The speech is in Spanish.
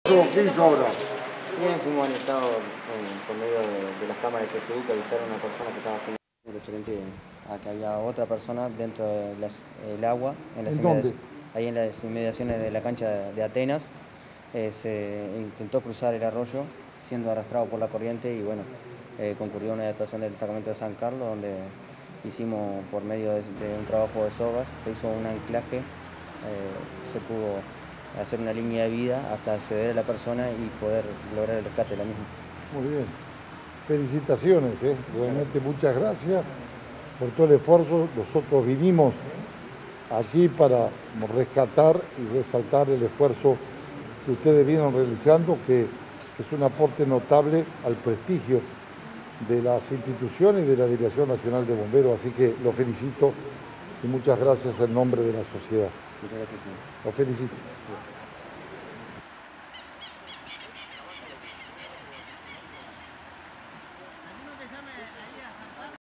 ¿Qué hizo ahora? Bien, fuimos alertados por medio de las cámaras de CSU que avistaron a una persona que estaba haciendo referente a que había otra persona dentro del agua, ¿En dónde? ahí en las inmediaciones de la cancha de Atenas. Se intentó cruzar el arroyo siendo arrastrado por la corriente y bueno, concurrió una adaptación del destacamento de San Carlos donde hicimos por medio de un trabajo de sogas, se hizo un anclaje, se pudo hacer una línea de vida hasta acceder a la persona y poder lograr el rescate de la misma. Muy bien. Felicitaciones, realmente muchas gracias por todo el esfuerzo. Nosotros vinimos allí para rescatar y resaltar el esfuerzo que ustedes vienen realizando, que es un aporte notable al prestigio de las instituciones y de la Dirección Nacional de Bomberos, así que lo felicito y muchas gracias en nombre de la sociedad. Muchas gracias, señor. Lo felicito.